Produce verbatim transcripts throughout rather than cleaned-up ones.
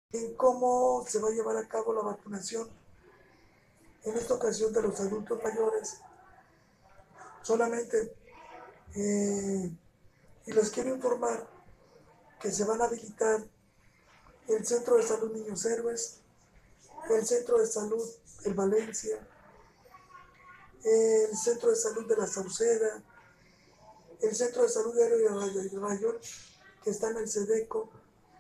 en cómo se va a llevar a cabo la vacunación. En esta ocasión de los adultos mayores, solamente, eh, y les quiero informar que se van a habilitar el Centro de Salud Niños Héroes, el Centro de Salud El Valencia, el Centro de Salud de la Sauceda, el Centro de Salud de Aero y Rayón, que está en el SEDECO.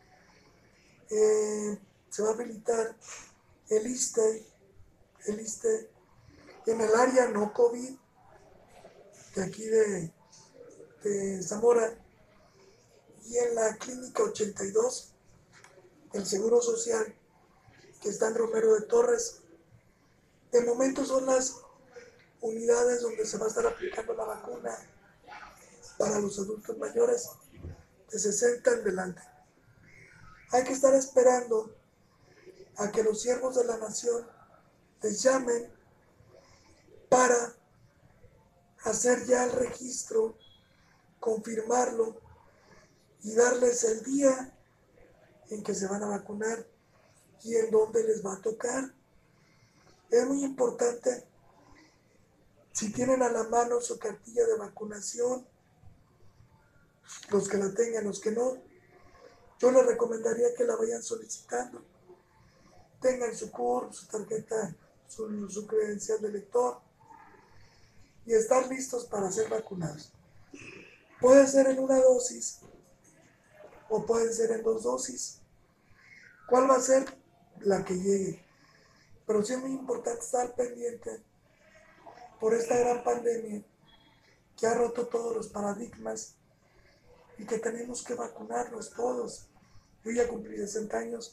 Eh, se va a habilitar el ISSSTE, el ISSSTE en el área no COVID de aquí de, de Zamora, y en la Clínica ochenta y dos del Seguro Social, que está en Romero de Torres. De momento son las unidades donde se va a estar aplicando la vacuna para los adultos mayores de sesenta en delante. Hay que estar esperando a que los siervos de la nación les llamen para hacer ya el registro, confirmarlo y darles el día en que se van a vacunar y en dónde les va a tocar. Es muy importante, si tienen a la mano su cartilla de vacunación, los que la tengan, los que no, yo les recomendaría que la vayan solicitando. Tengan su C U R P, su tarjeta, su, su credencial de lector y estar listos para ser vacunados. Puede ser en una dosis o pueden ser en dos dosis. ¿Cuál va a ser? La que llegue. Pero sí es muy importante estar pendiente por esta gran pandemia que ha roto todos los paradigmas y que tenemos que vacunarnos todos. Yo ya cumplí sesenta años.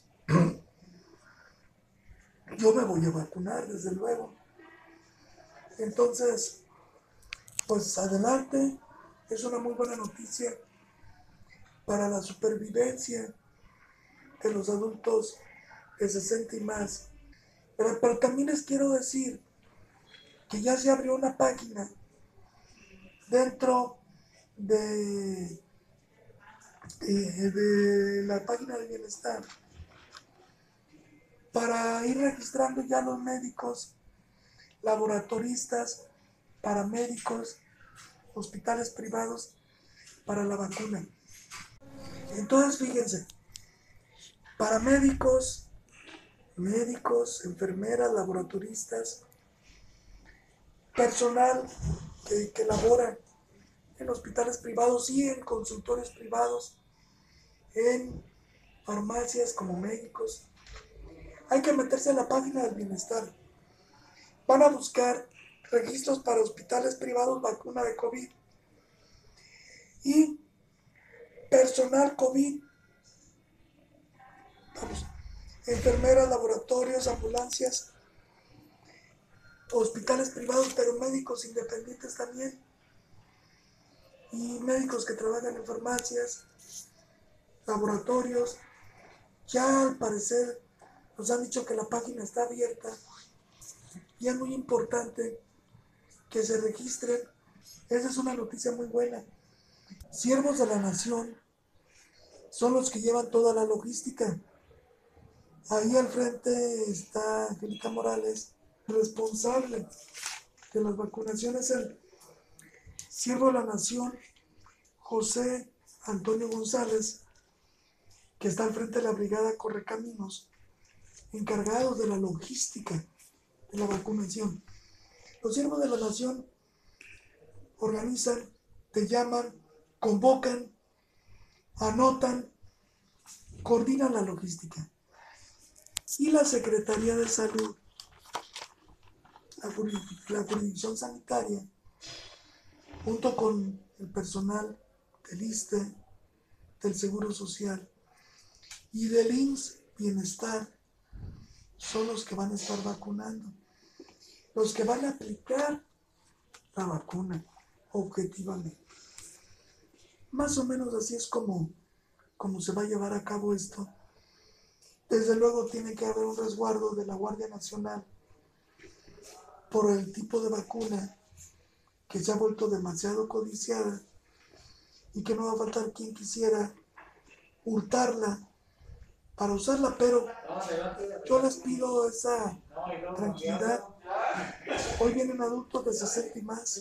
Yo me voy a vacunar, desde luego. Entonces, pues adelante. Es una muy buena noticia para la supervivencia de los adultos de sesenta y más. Pero, pero también les quiero decir que ya se abrió una página dentro de, de, de la página de bienestar para ir registrando ya los médicos, laboratoristas, paramédicos, hospitales privados para la vacuna. Entonces, fíjense, paramédicos, médicos, enfermeras, laboratoristas, personal que, que labora en hospitales privados y en consultorios privados, en farmacias como médicos. Hay que meterse en la página del bienestar. Van a buscar registros para hospitales privados, vacuna de COVID y personal COVID. Vamos, enfermeras, laboratorios, ambulancias, hospitales privados, pero médicos independientes también. Y médicos que trabajan en farmacias, laboratorios. Ya al parecer nos han dicho que la página está abierta y es muy importante que se registren. Esa es una noticia muy buena. Siervos de la nación son los que llevan toda la logística. Ahí al frente está Angélica Morales, responsable de las vacunaciones, el siervo de la nación José Antonio González, que está al frente de la brigada Correcaminos, encargados de la logística de la vacunación. Los siervos de la nación organizan, te llaman, convocan, anotan, coordinan la logística. Y la Secretaría de Salud, la, la jurisdicción sanitaria, junto con el personal del ISSSTE, del Seguro Social y del I M S S Bienestar, son los que van a estar vacunando, los que van a aplicar la vacuna objetivamente. Más o menos así es como, como se va a llevar a cabo esto. Desde luego tiene que haber un resguardo de la Guardia Nacional por el tipo de vacuna que se ha vuelto demasiado codiciada y que no va a faltar quien quisiera hurtarla para usarla, pero yo les pido esa tranquilidad. Hoy vienen adultos de sesenta y más,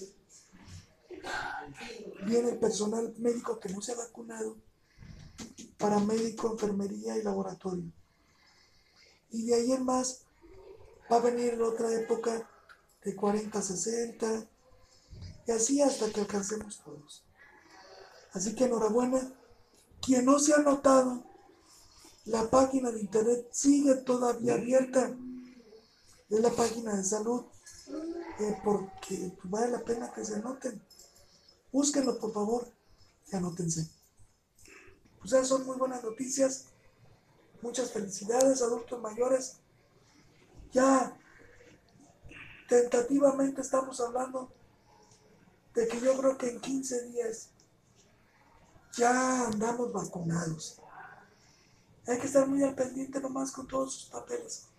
viene el personal médico que no se ha vacunado, paramédico, enfermería y laboratorio. Y de ahí en más va a venir otra época de cuarenta a sesenta y así hasta que alcancemos todos. Así que enhorabuena. Quien no se ha notado, la página de internet sigue todavía abierta. Es la página de salud, eh, porque vale la pena que se anoten. Búsquenlo, por favor, y anótense. Pues esas son muy buenas noticias. Muchas felicidades, adultos mayores. Ya tentativamente estamos hablando de que yo creo que en quince días ya andamos vacunados. Hay que estar muy al pendiente nomás con todos sus papeles.